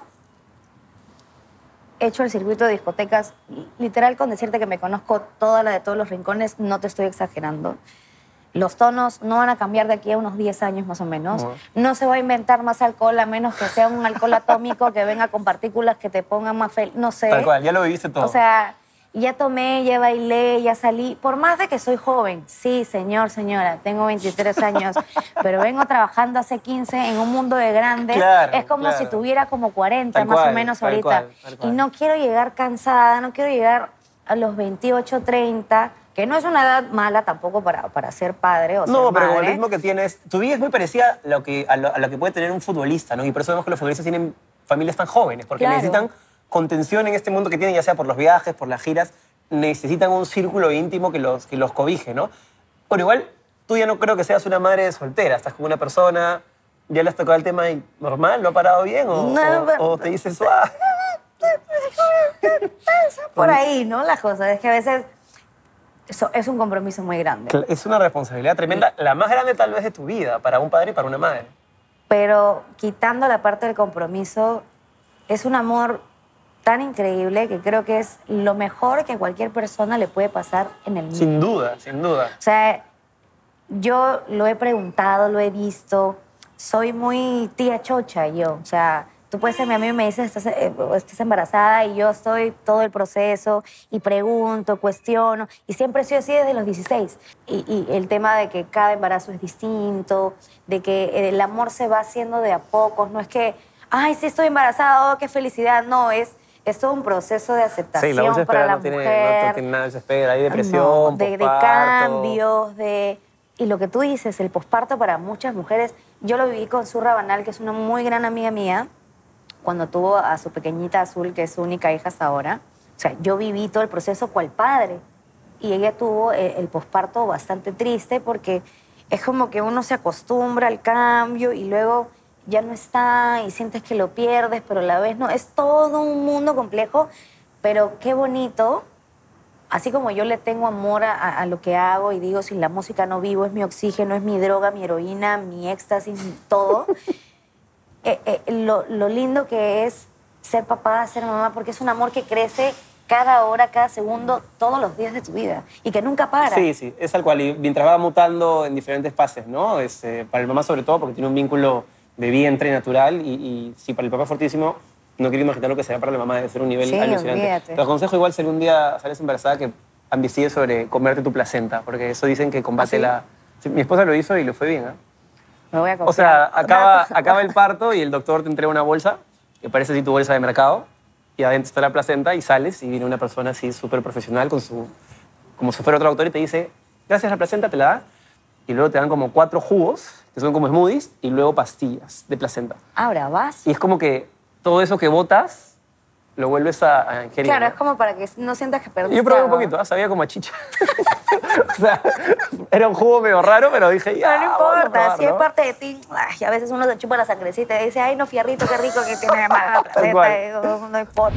he hecho el circuito de discotecas, literal, con decirte que me conozco toda la de todos los rincones, no te estoy exagerando. Los tonos no van a cambiar de aquí a unos diez años más o menos. No. No se va a inventar más alcohol a menos que sea un alcohol atómico que venga con partículas que te pongan más feliz. No sé. Tal cual, ya lo viviste todo. O sea, ya tomé, ya bailé, ya salí. Por más de que soy joven, sí, señor, señora, tengo veintitrés años, pero vengo trabajando hace quince en un mundo de grandes. Claro, es como claro. si tuviera como cuarenta Tal más cual, o menos tal ahorita. cual, tal Y cual. no quiero llegar cansada, no quiero llegar a los veintiocho, treinta, que no es una edad mala tampoco para, para ser padre o No, ser pero con el madre. ritmo que tienes, tu vida es muy parecida a lo que, a lo, a lo que puede tener un futbolista, ¿no? Y por eso vemos que los futbolistas tienen familias tan jóvenes, porque Claro. necesitan contención en este mundo que tienen, ya sea por los viajes, por las giras, necesitan un círculo íntimo que los, que los cobije, ¿no? Pero igual, tú ya no creo que seas una madre soltera, estás con una persona, ya le has tocado el tema y normal, ¿lo ha parado bien? ¿O, No, o- pero- o te dices suave? Por ahí, ¿no? La cosa es que a veces eso es un compromiso muy grande. Es una responsabilidad tremenda, la más grande tal vez de tu vida, para un padre y para una madre. pero quitando la parte del compromiso, es un amor tan increíble que creo que es lo mejor que a cualquier persona le puede pasar en el mundo. Sin duda, sin duda. O sea, yo lo he preguntado, lo he visto, soy muy tía chocha yo, o sea, tú puedes ser mi amigo y me dices, estás, eh, estás embarazada y yo estoy todo el proceso y pregunto, cuestiono y siempre he sido así desde los dieciséis. Y, y el tema de que cada embarazo es distinto, de que el amor se va haciendo de a pocos, no es que, ay, sí estoy embarazada, oh, qué felicidad, no, es... Es todo un proceso de aceptación Sí, la bolsa de para espera la no tiene, mujer. no tiene nada de desespera, hay depresión, No, de, de posparto. cambios, de... Y lo que tú dices, el posparto para muchas mujeres, yo lo viví con Surra Banal, que es una muy gran amiga mía, cuando tuvo a su pequeñita Azul, que es su única hija hasta ahora. O sea, yo viví todo el proceso cual padre. Y ella tuvo el, el posparto bastante triste porque es como que uno se acostumbra al cambio y luego ya no está y sientes que lo pierdes, pero a la vez no. Es todo un mundo complejo, pero qué bonito. Así como yo le tengo amor a, a lo que hago y digo, sin la música no vivo, es mi oxígeno, es mi droga, mi heroína, mi éxtasis, mi todo. eh, eh, lo, lo lindo que es ser papá, ser mamá, porque es un amor que crece cada hora, cada segundo, todos los días de tu vida y que nunca para. Sí, sí, es tal cual. Y mientras va mutando en diferentes fases, ¿no? Es, eh, para el mamá sobre todo porque tiene un vínculo de vientre natural y, y sí, para el papá es fortísimo. No quiero imaginar lo que será para la mamá, debe ser un nivel Sí, alucinante. olvídate. Te aconsejo igual si algún día sales embarazada que ambicíes sobre comerte tu placenta, porque eso dicen que combate ¿Ah, sí? la... Sí, mi esposa lo hizo y le fue bien, ¿eh? Me voy a O sea, confiar. acaba, acaba el parto y el doctor te entrega una bolsa, que parece así tu bolsa de mercado, y adentro está la placenta y sales y viene una persona así súper profesional con su, como si fuera otro doctor y te dice, gracias, la placenta te la da, y luego te dan como cuatro jugos, que son como smoothies, y luego pastillas de placenta. Ahora vas. Y es como que todo eso que botas lo vuelves a, a ingerir. Claro, ¿no? es como para que no sientas que perdiste Yo probé un algo. poquito, ¿eh? Sabía como a chicha. O sea, era un jugo medio raro, pero dije, ya, Pero no vamos a importa, probar, si es ¿no? parte de ti. Ay, a veces uno se chupa la sangrecita y dice, ay, no, fierrito, qué rico que tiene más Tal cual. placenta. No, no importa.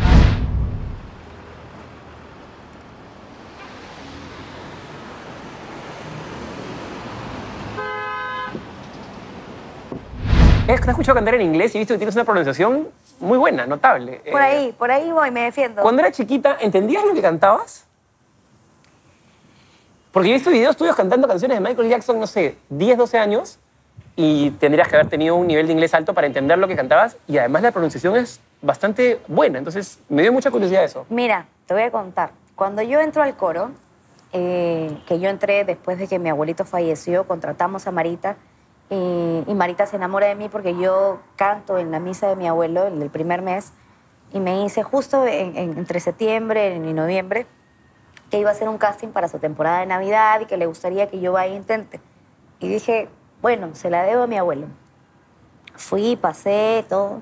Te he escuchado cantar en inglés y he visto que tienes una pronunciación muy buena, notable. Por Eh, ahí, por ahí voy, me defiendo. Cuando era chiquita, ¿entendías lo que cantabas? Porque yo he visto videos tuyos cantando canciones de Michael Jackson, no sé, diez, doce años, y tendrías que haber tenido un nivel de inglés alto para entender lo que cantabas, y además la pronunciación es bastante buena. Entonces, me dio mucha curiosidad eso. Mira, te voy a contar. Cuando yo entro al coro, eh, que yo entré después de que mi abuelito falleció, contratamos a Marita, y, y Marita se enamora de mí porque yo canto en la misa de mi abuelo en el primer mes, y me hice justo en- en- entre septiembre y noviembre que iba a hacer un casting para su temporada de Navidad y que le gustaría que yo vaya e intente. Y dije, bueno, se la debo a mi abuelo. Fui, pasé, todo.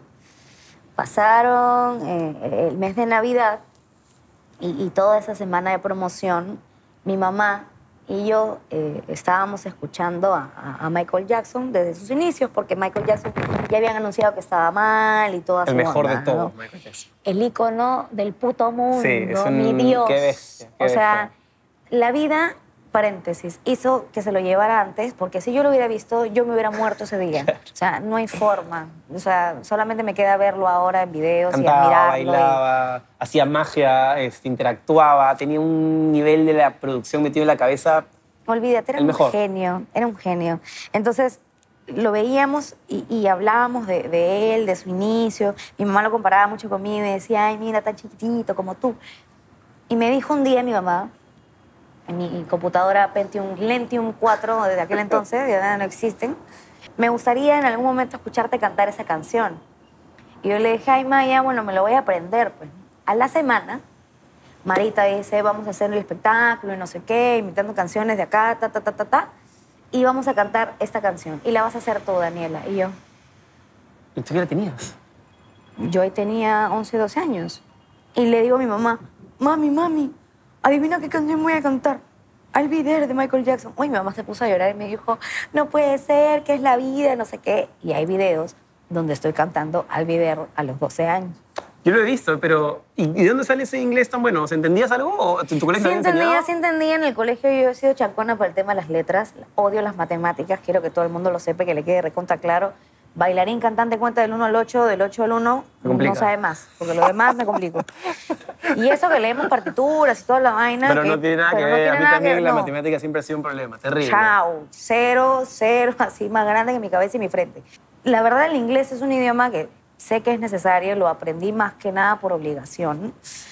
Pasaron eh, el mes de Navidad y, y toda esa semana de promoción, mi mamá y yo eh, estábamos escuchando a, a- a Michael Jackson desde sus inicios, porque Michael Jackson ya habían anunciado que estaba mal y toda El su mejor onda, de todos, ¿no? Michael Jackson. El ícono del puto mundo, Sí, es un- mi Dios. qué bestia, qué o sea, bestia. la vida, paréntesis, hizo que se lo llevara antes, porque si yo lo hubiera visto, yo me hubiera muerto ese día. O sea, no hay forma. O sea, solamente me queda verlo ahora en videos y Cantaba, admirarlo. y- bailaba, hacía magia, este, interactuaba, tenía un nivel de la producción metido en la cabeza. Olvídate, era El un mejor. genio, era un genio. Entonces, lo veíamos y, y hablábamos de, de él, de su inicio. Mi mamá lo comparaba mucho conmigo y me decía, ay, mira, tan chiquitito como tú. Y me dijo un día mi mamá, en mi computadora Pentium, Lentium cuatro, desde aquel entonces, ya no existen, me gustaría en algún momento escucharte cantar esa canción. Y yo le dije, ay, Maya, bueno, me lo voy a aprender. Pues. A la semana, Marita dice, vamos a hacer el espectáculo y no sé qué, imitando canciones de acá, ta, ta, ta, ta, ta, y vamos a cantar esta canción. Y la vas a hacer tú, Daniela. Y yo, ¿Y tú qué la tenías? yo ahí tenía once, doce años. Y le digo a mi mamá, mami, mami, adivina qué canción voy a cantar. I'll Be There de Michael Jackson. Uy, mi mamá se puso a llorar y me dijo, no puede ser, que es la vida, no sé qué. Y hay videos donde estoy cantando I'll Be There a los doce años. Yo lo he visto, pero ¿y y de dónde sale ese inglés tan bueno? ¿O sea, ¿entendías algo o en tu colegio Sí había entendía, enseñado? sí entendía. En el colegio yo he sido chancona por el tema de las letras. Odio las matemáticas, quiero que todo el mundo lo sepa, que le quede recontra claro. bailarín, cantante, cuenta del uno al ocho, del ocho al uno, no sabe más, porque lo demás me complico. Y eso que leemos partituras y toda la vaina. Pero que, no tiene nada pero que no ver, tiene a mí nada también que, la no. matemática siempre ha sido un problema, terrible. Chao, cero, cero, así más grande que mi cabeza y mi frente. La verdad, el inglés es un idioma que sé que es necesario, lo aprendí más que nada por obligación,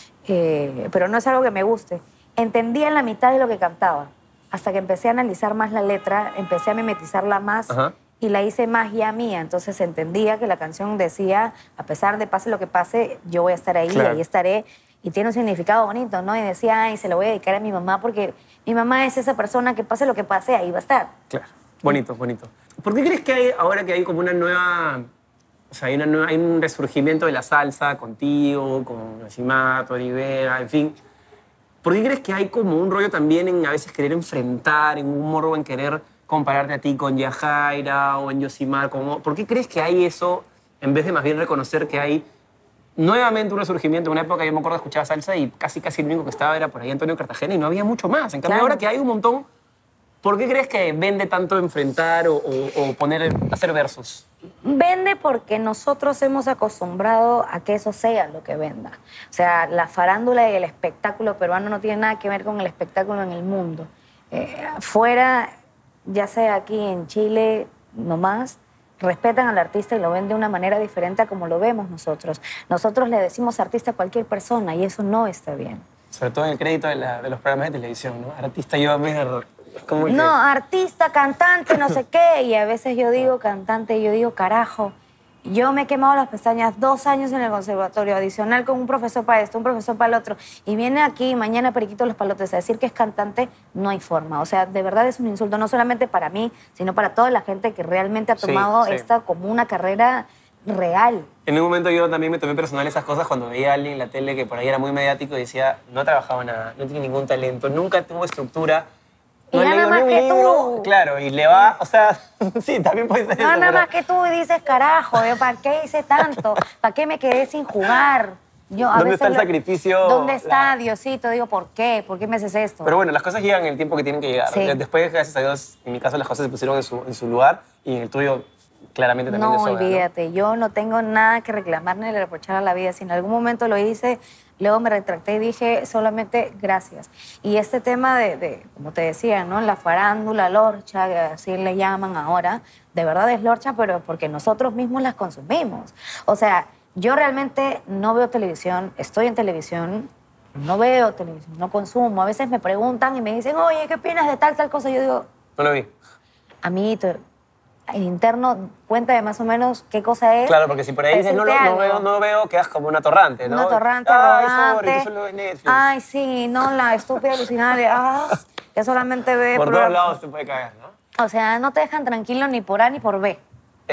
eh, pero no es algo que me guste. Entendía en la mitad de lo que cantaba, hasta que empecé a analizar más la letra, empecé a mimetizarla más. Ajá. Y la hice más ya mía, entonces entendía que la canción decía, a pesar de pase lo que pase, yo voy a estar ahí, claro. Ahí estaré, y tiene un significado bonito, ¿no? Y decía, ay, se lo voy a dedicar a mi mamá, porque mi mamá es esa persona que pase lo que pase, ahí va a estar. Claro, bonito, bonito. ¿Por qué crees que hay, ahora que hay como una nueva, o sea, hay, una nueva, hay un resurgimiento de la salsa contigo, con Yoshimar, Rivera, en fin? ¿Por qué crees que hay como un rollo también en a veces querer enfrentar, en un morbo en querer compararte a ti con Yajaira o en Yoshimar? Como, ¿por qué crees que hay eso en vez de más bien reconocer que hay nuevamente un resurgimiento? En una época yo me acuerdo de escuchar salsa y casi casi el único que estaba era por ahí Antonio Cartagena y no había mucho más. En cambio, claro. Ahora que hay un montón, ¿por qué crees que vende tanto enfrentar o, o, o poner, hacer versos? Vende porque nosotros hemos acostumbrado a que eso sea lo que venda. O sea, la farándula y el espectáculo peruano no tiene nada que ver con el espectáculo en el mundo. Eh, fuera, ya sea aquí en Chile, nomás, respetan al artista y lo ven de una manera diferente a como lo vemos nosotros. Nosotros le decimos artista a cualquier persona y eso no está bien. Sobre todo en el crédito de, la, de los programas de televisión, ¿no? Artista yo a ver... No, que... artista, cantante, no sé qué. Y a veces yo digo cantante y yo digo carajo. Yo me he quemado las pestañas dos años en el conservatorio, adicional con un profesor para esto, un profesor para el otro. Y viene aquí mañana Periquito Los Palotes a decir que es cantante, no hay forma. O sea, de verdad es un insulto, no solamente para mí, sino para toda la gente que realmente ha tomado sí, sí. esta como una carrera real. En un momento yo también me tomé personal esas cosas cuando veía a alguien en la tele que por ahí era muy mediático y decía, no ha trabajado nada, no tiene ningún talento, nunca tuvo estructura. Y no gana más que tú. Claro, y le va, o sea, sí, también puede ser eso. Gana más que tú y dices, carajo, ¿para qué hice tanto? ¿Para qué me quedé sin jugar? Yo, a ¿Dónde veces está el lo, sacrificio? ¿Dónde está la... Diosito? Digo, ¿por qué? ¿Por qué me haces esto? Pero bueno, las cosas llegan en el tiempo que tienen que llegar. Sí. Después, gracias a Dios, en mi caso las cosas se pusieron en su, en su lugar y en el tuyo claramente también no, de sobra. Olvídate, ¿no? yo no tengo nada que reclamar ni reprochar a la vida. Si en algún momento lo hice, luego me retracté y dije solamente gracias. Y este tema de, de como te decía, ¿no? La farándula, lorcha, así le llaman ahora, de verdad es lorcha, pero porque nosotros mismos las consumimos. O sea, yo realmente no veo televisión, estoy en televisión, no veo televisión, no consumo. A veces me preguntan y me dicen, oye, ¿qué opinas de tal, tal cosa? Yo digo... No lo vi. Amiguito, en interno, cuéntame más o menos qué cosa es. Claro, porque si por ahí dices, no, no, no, veo, no veo, quedas como una torrante, ¿no? Una torrante, Ay, arrogante. sorry, tú solo ves Netflix. Ay, sí, no, la estúpida alucinante. Ah, que solamente ve... Por todos lados te puede caer, ¿no? O sea, no te dejan tranquilo ni por A ni por B.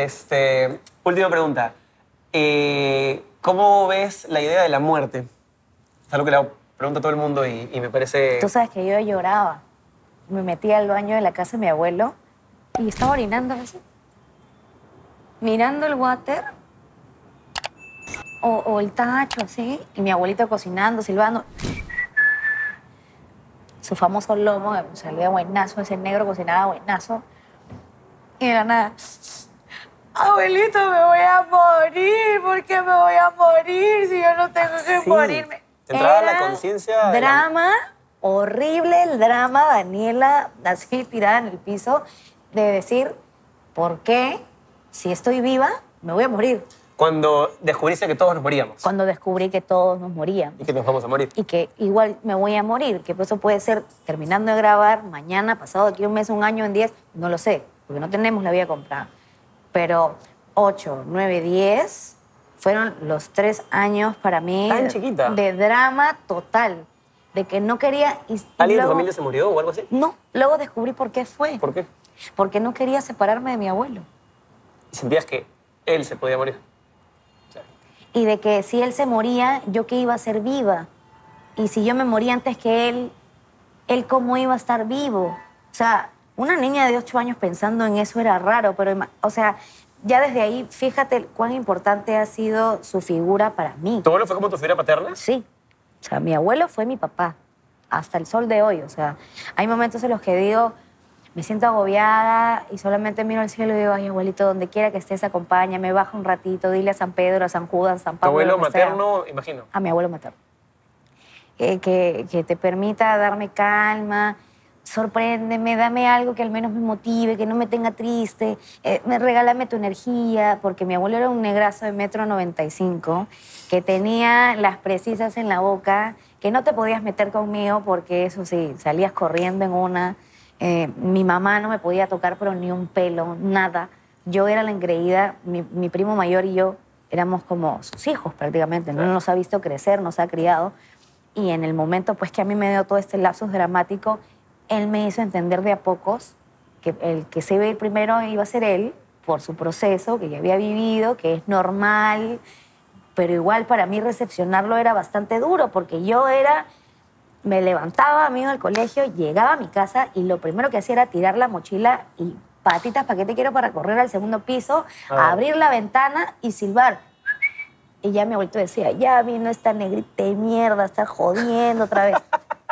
Este, última pregunta. Eh, ¿Cómo ves la idea de la muerte? Es algo que le pregunto a todo el mundo y, y me parece... Tú sabes que yo lloraba. Me metí al baño de la casa de mi abuelo y estaba orinando así. Mirando el water o, o el tacho, así. Y mi abuelito cocinando, silbando. Su famoso lomo, que salía buenazo, ese negro cocinaba buenazo. Y de la nada... Abuelito, me voy a morir. ¿Por qué me voy a morir si yo no tengo que sí. morirme? Te entraba la conciencia. Drama, la... horrible el drama, Daniela, así tirada en el piso, de decir, ¿por qué, si estoy viva, me voy a morir? Cuando descubriste que todos nos moríamos. Cuando descubrí que todos nos moríamos. Y que nos vamos a morir. Y que igual me voy a morir, que eso puede ser terminando de grabar, mañana, pasado aquí un mes, un año, en diez, no lo sé, porque no tenemos la vida comprada. Pero ocho, nueve, diez fueron los tres años para mí ¿Tan chiquita? de drama total, de que no quería... Y, y ¿Alguien luego, de tu familia se murió o algo así? No, luego descubrí por qué fue. ¿Por qué? Porque no quería separarme de mi abuelo. ¿Y sentías que él se podía morir? O sea. Y de que si él se moría, yo qué iba a ser viva. Y si yo me moría antes que él, él cómo iba a estar vivo. O sea... Una niña de ocho años pensando en eso era raro, pero, o sea, ya desde ahí, fíjate cuán importante ha sido su figura para mí. ¿Tu abuelo fue como tu figura paterna? Sí. O sea, mi abuelo fue mi papá, hasta el sol de hoy. O sea, hay momentos en los que digo, me siento agobiada y solamente miro al cielo y digo, ay, abuelito, donde quiera que estés, acompáñame, baja un ratito, dile a San Pedro, a San Judas, a San ¿Tu Pablo. abuelo lo que sea". materno, imagino? A mi abuelo materno. Eh, que, que te permita darme calma, sorpréndeme, dame algo que al menos me motive, que no me tenga triste, eh, me, regálame tu energía, porque mi abuelo era un negrazo de metro noventa y cinco, que tenía las precisas en la boca, que no te podías meter conmigo porque eso sí, salías corriendo en una. Eh, mi mamá no me podía tocar pero ni un pelo, nada. Yo era la engreída, mi, mi primo mayor y yo éramos como sus hijos prácticamente, no nos ha visto crecer, nos ha criado. Y en el momento pues que a mí me dio todo este lapsus dramático, él me hizo entender de a pocos que el que se iba a ir primero iba a ser él, por su proceso, que ya había vivido, que es normal, pero igual para mí recepcionarlo era bastante duro, porque yo era, me levantaba, me iba al colegio, llegaba a mi casa y lo primero que hacía era tirar la mochila y patitas, ¿para qué te quiero? Para correr al segundo piso, Ah. abrir la ventana y silbar. Y ya mi abuelito decía, ya vino esta negrita de mierda, está jodiendo otra vez.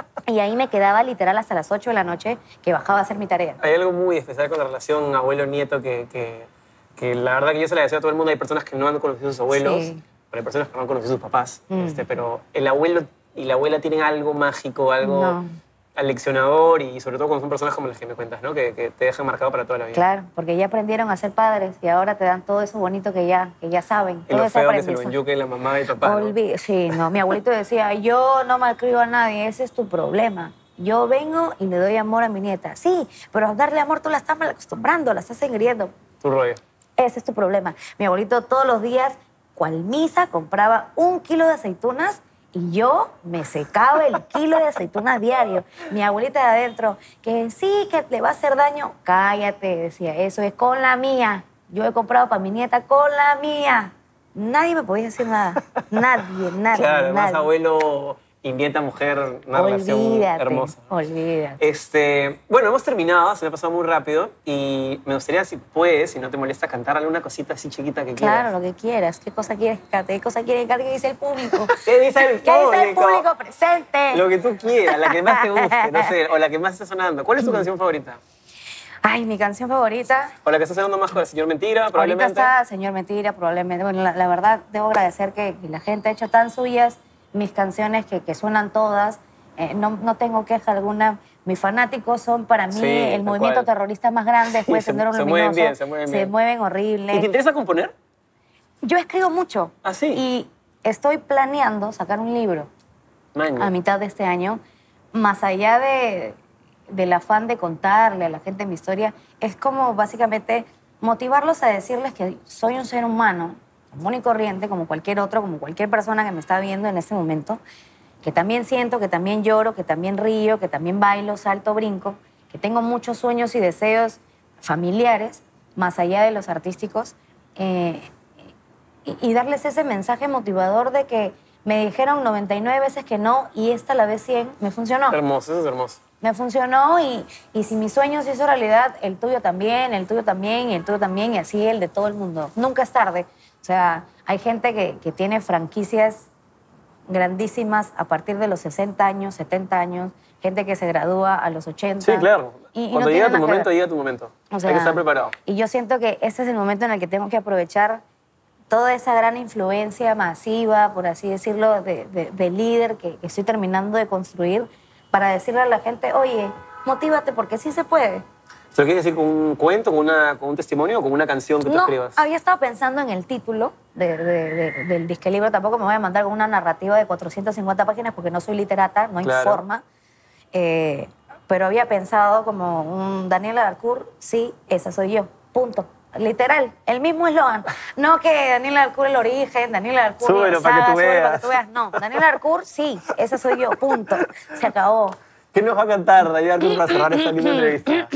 Y ahí me quedaba literal hasta las ocho de la noche que bajaba a hacer mi tarea. Hay algo muy especial con la relación abuelo-nieto que, que, que la verdad que yo se la deseo a todo el mundo. Hay personas que no han conocido a sus abuelos, Sí. pero hay personas que no han conocido a sus papás. Mm. Este, pero el abuelo y la abuela tienen algo mágico, algo No. aleccionador y sobre todo cuando son personas como las que me cuentas, ¿no? Que, que te dejan marcado para toda la vida. Claro, porque ya aprendieron a ser padres y ahora te dan todo eso bonito que ya, que ya saben. Y todo lo ese feo que se lo aprendizaje. enyuque la mamá y el papá, ¿no? Olvi- Sí, no, mi abuelito decía, yo no malcrio a nadie, ese es tu problema. Yo vengo y le doy amor a mi nieta. Sí, pero darle amor tú la estás mal acostumbrando, la estás engriendo. Tu rollo. Ese es tu problema. Mi abuelito todos los días, cual misa, compraba un kilo de aceitunas y yo me secaba el kilo de aceitunas diario. Mi abuelita de adentro, que sí, que le va a hacer daño. Cállate, decía, eso es con la mía. Yo he comprado para mi nieta con la mía. Nadie me podía decir nada. Nadie, nadie, Claro, además nadie. abuelo y nieta mujer, una relación Olvídate, hermosa. olvídate. Este, bueno, hemos terminado, se me ha pasado muy rápido y me gustaría, si puedes, si no te molesta, cantar alguna cosita así chiquita que quieras. Claro, lo que quieras. ¿Qué cosa quieres que cante? ¿Qué cosa quieres que cante? ¿Qué dice el público? ¿Qué dice el ¿Qué dice el público? público presente? Lo que tú quieras, la que más te guste, no sé, o la que más esté sonando. ¿Cuál es tu canción favorita? Ay, mi canción favorita. O la que está sonando más con el señor Mentira, Ahorita probablemente. está Señor Mentira, probablemente. Bueno, la, la verdad, debo agradecer que, que la gente ha hecho tan suyas mis canciones que, que suenan todas. Eh, no, no tengo queja alguna. Mis fanáticos son para mí Sí, el tal movimiento cual. terrorista más grande después Sí, de se- Sendero se Luminoso. mueven bien, se mueven bien. Se mueven ¿Y te horrible. interesa componer? Yo escribo mucho. ¿Ah, sí? Y estoy planeando sacar un libro Maña. a mitad de este año, más allá de, del afán de contarle a la gente mi historia, es como básicamente motivarlos a decirles que soy un ser humano común y corriente, como cualquier otro, como cualquier persona que me está viendo en este momento, que también siento, que también lloro, que también río, que también bailo, salto, brinco, que tengo muchos sueños y deseos familiares, más allá de los artísticos, eh, y, y darles ese mensaje motivador de que me dijeron noventa y nueve veces que no y esta la vez cien, me funcionó. Hermoso, eso es hermoso. Me funcionó y, y si mi sueño se hizo realidad, el tuyo también, el tuyo también y el tuyo también y así el de todo el mundo. Nunca es tarde. O sea, hay gente que, que tiene franquicias grandísimas a partir de los sesenta años, setenta años, gente que se gradúa a los ochenta. Sí, claro. Y- y no Cuando tiene llega tu nada que momento, ver. llega tu momento. O sea, Hay que estar preparado. Y yo siento que ese es el momento en el que tengo que aprovechar toda esa gran influencia masiva, por así decirlo, de, de- de líder que, que estoy terminando de construir para decirle a la gente, oye, motívate porque sí se puede. ¿Se lo quieres decir con un cuento, con, una, con un testimonio o con una canción que tú No, escribas? había estado pensando en el título de- de- de- del disque libro. Tampoco me voy a mandar con una narrativa de cuatrocientas cincuenta páginas porque no soy literata, no hay Claro. forma. Eh, pero había pensado como un Daniel Alarcourt, sí, esa soy yo, punto. Literal, el mismo eslogan. No que Daniel Alarcourt el origen, Daniel Alarcourt Súbelo la para que saga, tú súbelo para veas. que tú veas. No, Daniel Alarcourt, sí, esa soy yo, punto. Se acabó. ¿Qué nos va a cantar, Daniel, para cerrar esta linda entrevista?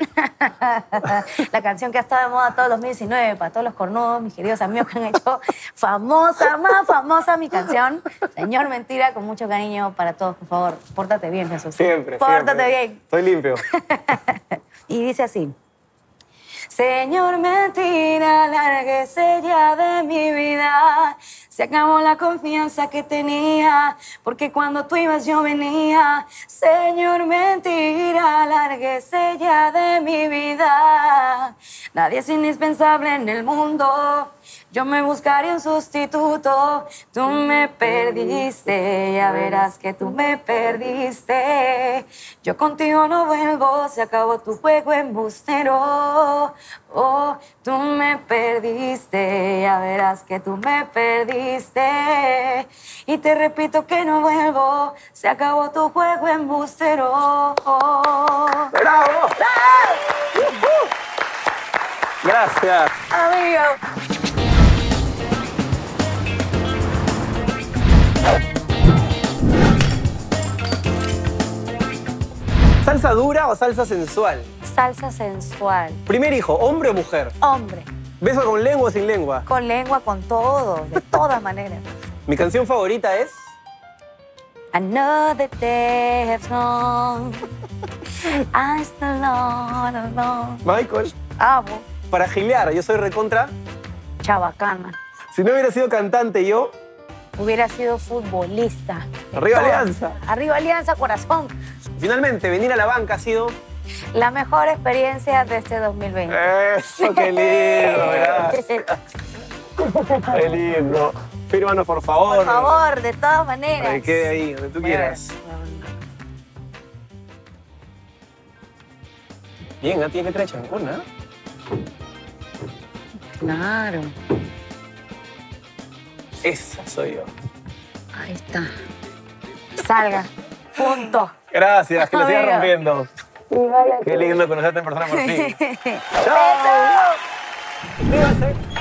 La canción que ha estado de moda todo el dos mil diecinueve, para todos los cornudos, mis queridos amigos que han hecho famosa, más famosa mi canción. Señor Mentira, con mucho cariño para todos, por favor. Pórtate bien, Jesús. Siempre, Pórtate siempre. bien. Estoy limpio. Y dice así. Señor Mentira, lárguese ya de mi vida. Se acabó la confianza que tenía, porque cuando tú ibas yo venía. Señor, mentira, lárguese ya de mi vida. Nadie es indispensable en el mundo. Yo me buscaré un sustituto. Tú me perdiste, ya verás que tú me perdiste. Yo contigo no vuelvo, se acabó tu juego embustero. Oh, tú me perdiste, ya verás que tú me perdiste. Y te repito que no vuelvo, se acabó tu juego embustero. ¡Bravo! ¡Bravo! Gracias. Amigo. ¿Salsa dura o salsa sensual? Salsa sensual. Primer hijo, ¿hombre o mujer? Hombre. ¿Beso con lengua o sin lengua? Con lengua, con todo, de todas maneras. Mi canción favorita es... Another day has gone. I still not alone. Michael. Amo. Para gilear, yo soy recontra. Chabacana. Si no hubiera sido cantante yo... Hubiera sido futbolista. Arriba Todo. Alianza. Arriba Alianza, corazón. Finalmente, venir a la banca ha sido... La mejor experiencia de este dos mil veinte. Eso, qué lindo, gracias. Qué lindo. Fírmanos, por favor. Por favor, de todas maneras. Para que quede ahí, donde tú quieras. Bien, ¿eh? Tiene letra de chancón, ¿eh? Claro. Esa soy yo. Ahí está. Salga. Punto. Gracias, que lo sigas Amigo. rompiendo. Qué lindo conocerte en persona por fin. Besos. ¡Chao! Suscríbanse.